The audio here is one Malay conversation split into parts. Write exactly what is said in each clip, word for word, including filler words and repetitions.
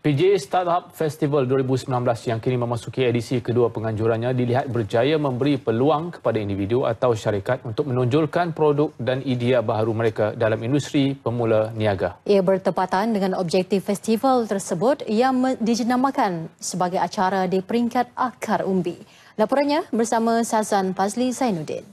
P J Startup Festival dua ribu sembilan belas yang kini memasuki edisi kedua penganjurannya dilihat berjaya memberi peluang kepada individu atau syarikat untuk menonjolkan produk dan idea baharu mereka dalam industri pemula niaga. Ia bertepatan dengan objektif festival tersebut yang dijenamakan sebagai acara di peringkat akar umbi. Laporannya bersama Sazan Fazli Zainuddin.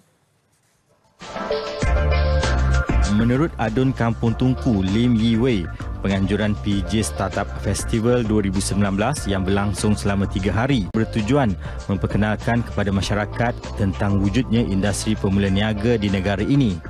Menurut Adun Kampung Tungku Lim Yi Wei, penganjuran P J Startup Festival dua ribu sembilan belas yang berlangsung selama tiga hari bertujuan memperkenalkan kepada masyarakat tentang wujudnya industri pemula niaga di negara ini.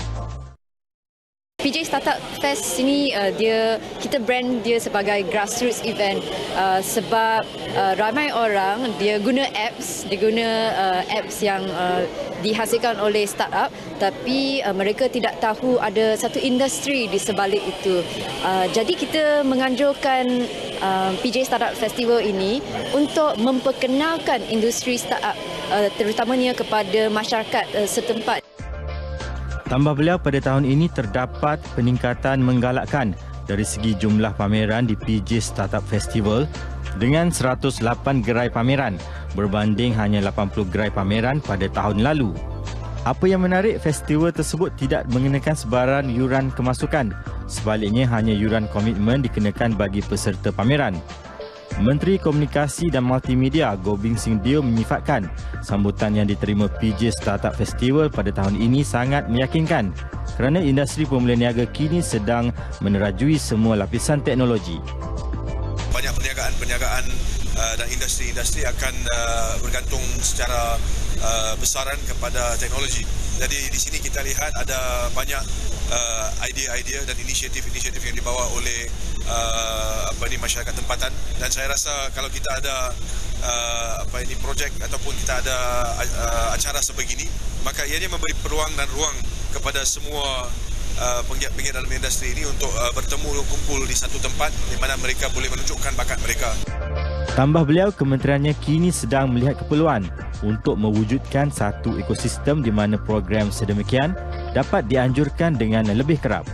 P J Startup Fest ini uh, dia kita brand dia sebagai grassroots event uh, sebab uh, ramai orang dia guna apps, dia guna uh, apps yang uh, dihasilkan oleh startup, tapi uh, mereka tidak tahu ada satu industri di sebalik itu. Uh, jadi kita menganjurkan uh, P J Startup Festival ini untuk memperkenalkan industri startup uh, terutamanya kepada masyarakat uh, setempat. Tambah beliau, pada tahun ini terdapat peningkatan menggalakkan dari segi jumlah pameran di P J Startup Festival dengan seratus lapan gerai pameran berbanding hanya lapan puluh gerai pameran pada tahun lalu. Apa yang menarik, festival tersebut tidak mengenakan sebarang yuran kemasukan. Sebaliknya, hanya yuran komitmen dikenakan bagi peserta pameran. Menteri Komunikasi dan Multimedia Gobind Singh Deo menyifatkan sambutan yang diterima P J Startup Festival pada tahun ini sangat meyakinkan kerana industri pemula niaga kini sedang menerajui semua lapisan teknologi. Banyak perniagaan-perniagaan uh, dan industri-industri akan uh, bergantung secara uh, besaran kepada teknologi. Jadi di sini kita lihat ada banyak uh, idea-idea dan inisiatif-inisiatif yang dibawa oleh uh, apa ini masyarakat tempatan, dan saya rasa kalau kita ada uh, apa ini projek ataupun kita ada uh, acara sebegini, maka ianya memberi peluang dan ruang kepada semua uh, penggiat-penggiat dalam industri ini untuk uh, bertemu kumpul di satu tempat di mana mereka boleh menunjukkan bakat mereka. Tambah beliau, kementeriannya kini sedang melihat keperluan untuk mewujudkan satu ekosistem di mana program sedemikian dapat dianjurkan dengan lebih kerap.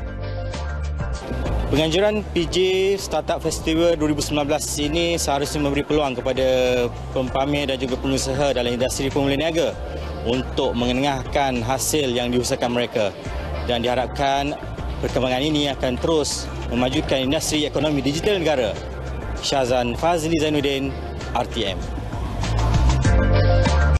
Penganjuran P J Startup Festival dua ribu sembilan belas ini seharusnya memberi peluang kepada pempamer dan juga pengusaha dalam industri pemula niaga untuk mengenengahkan hasil yang diusahakan mereka, dan diharapkan perkembangan ini akan terus memajukan industri ekonomi digital negara. Sazan Fazli Zainuddin, R T M.